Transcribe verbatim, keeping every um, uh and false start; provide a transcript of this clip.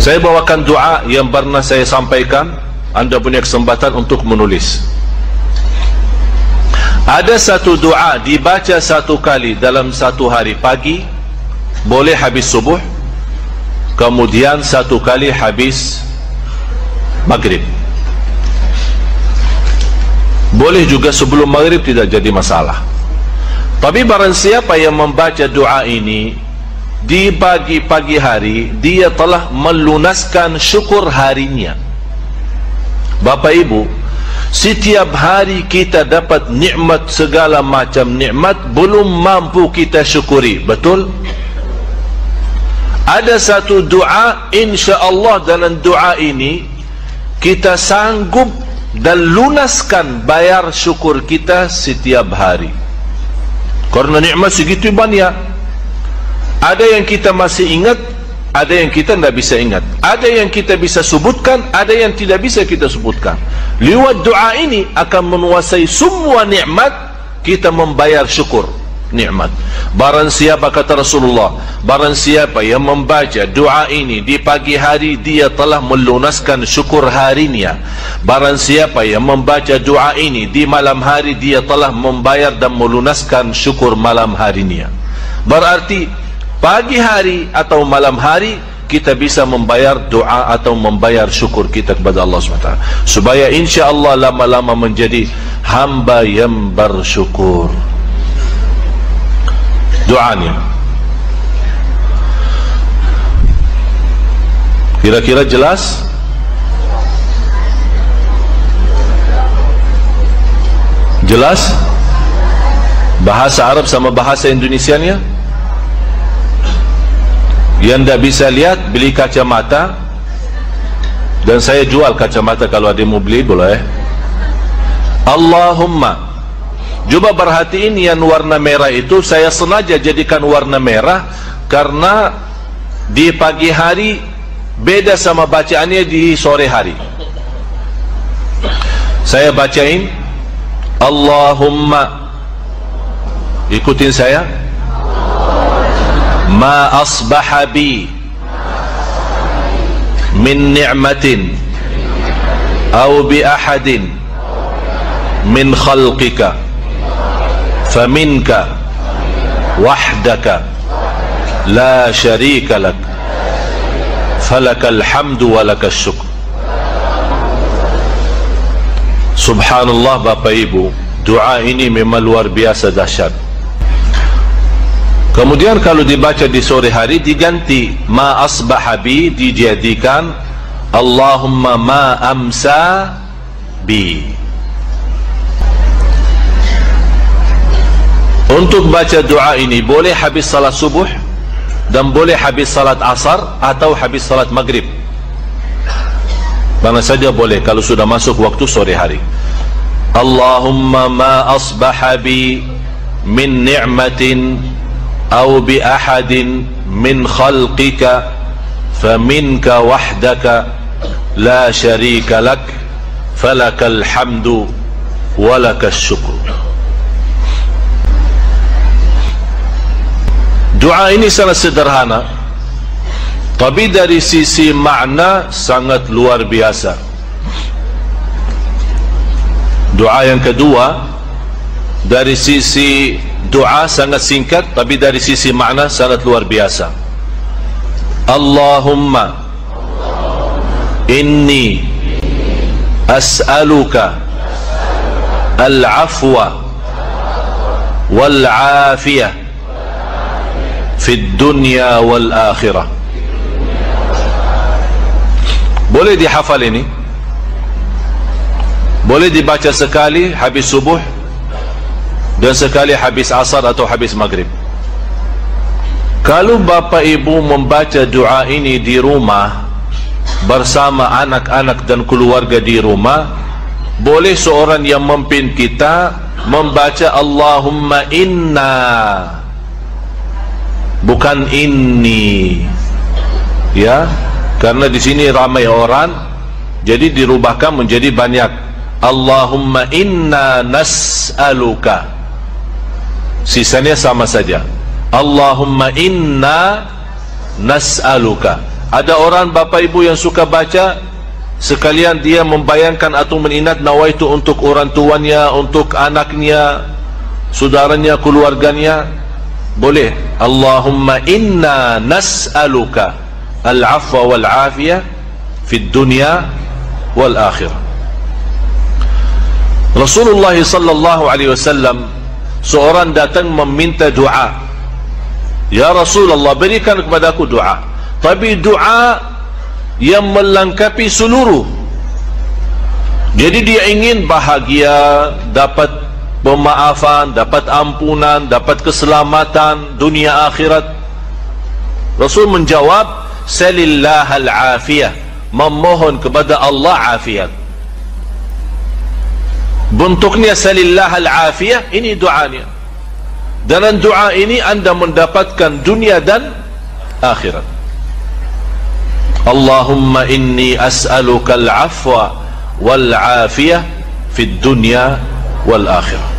Saya bawakan doa yang pernah saya sampaikan. Anda punya kesempatan untuk menulis. Ada satu doa dibaca satu kali dalam satu hari. Pagi boleh habis subuh, kemudian satu kali habis maghrib. Boleh juga sebelum maghrib, tidak jadi masalah. Tapi barang siapa yang membaca doa ini di pagi-pagi hari, dia telah melunaskan syukur harinya. Bapak Ibu, setiap hari kita dapat nikmat, segala macam nikmat, belum mampu kita syukuri. Betul? Ada satu doa, insya Allah dalam doa ini kita sanggup dan lunaskan bayar syukur kita setiap hari. Karena nikmat segitu banyak. Ada yang kita masih ingat, ada yang kita tidak bisa ingat. Ada yang kita bisa sebutkan, ada yang tidak bisa kita sebutkan. Lewat doa ini akan menguasai semua nikmat, kita membayar syukur nikmat. Barang siapa, kata Rasulullah, barang siapa yang membaca doa ini di pagi hari, dia telah melunaskan syukur harinya. Barang siapa yang membaca doa ini di malam hari, dia telah membayar dan melunaskan syukur malam harinya. Berarti pagi hari atau malam hari kita bisa membayar doa atau membayar syukur kita kepada Allah subhanahu wa taala, supaya insya Allah lama-lama menjadi hamba yang bersyukur. Doanya kira-kira jelas? Jelas? Bahasa Arab sama bahasa Indonesianya? Yang tidak bisa lihat, beli kacamata. Dan saya jual kacamata, kalau ada yang mau beli boleh. Allahumma, coba perhatiin yang warna merah itu, saya sengaja jadikan warna merah karena di pagi hari beda sama bacaannya di sore hari. Saya bacain Allahumma, ikutin saya. Ma asbaha bi min ni'matin aw bi ahadin min khalqika faminka wahdaka la syarika lak falakal hamdu walakal syukr. Subhanallah Bapak Ibu, doa ini memang luar biasa dahsyat. Kemudian kalau dibaca di sore hari diganti ma asbaha bi, dijadikan Allahumma ma amsa bi. Untuk baca doa ini boleh habis salat subuh dan boleh habis salat asar atau habis salat maghrib. Mana saja boleh kalau sudah masuk waktu sore hari. Allahumma ma asbaha bi min ni'matin أو بأحد من خلقك فمنك وحدك لا شريك لك فلك الحمد ولك الشكر. Doa ini sangat sederhana, tapi dari sisi makna sangat luar biasa. Doa yang kedua, dari sisi doa sangat singkat, tapi dari sisi makna sangat luar biasa. Allahumma inni as'aluka al-afwa wal-afiyah fid dunya wal-akhirah. Boleh dihafal ini, boleh dibaca sekali habis subuh dan sekali habis asar atau habis maghrib. Kalau Bapak Ibu membaca doa ini di rumah bersama anak-anak dan keluarga di rumah, boleh seorang yang memimpin kita membaca Allahumma inna, bukan inni, ya, karena di sini ramai orang, jadi dirubahkan menjadi banyak. Allahumma inna nas'aluka, sisanya sama saja. Allahumma inna nas'aluka, Ada orang bapa ibu yang suka baca, sekalian dia membayangkan atau mengingat nawaitu untuk orang tuanya, untuk anaknya, saudaranya, keluarganya, boleh. Allahumma inna nas'aluka al-afwa wal-afiyah fid dunya wal akhirah. Rasulullah sallallahu alaihi wasallam, seorang datang meminta doa. Ya Rasulullah, berikan kepada aku doa, tapi doa yang melengkapi seluruh. Jadi dia ingin bahagia, dapat pemaafan, dapat ampunan, dapat keselamatan dunia akhirat. Rasul menjawab, salillahal afiyah, memohon kepada Allah afiat. Bentuknya salillahal afiyah, ini doanya. Dalam doa ini anda mendapatkan dunia dan akhirat. Allahumma inni as'aluka al-afwa wal-afiyah fid dunya wal akhirah.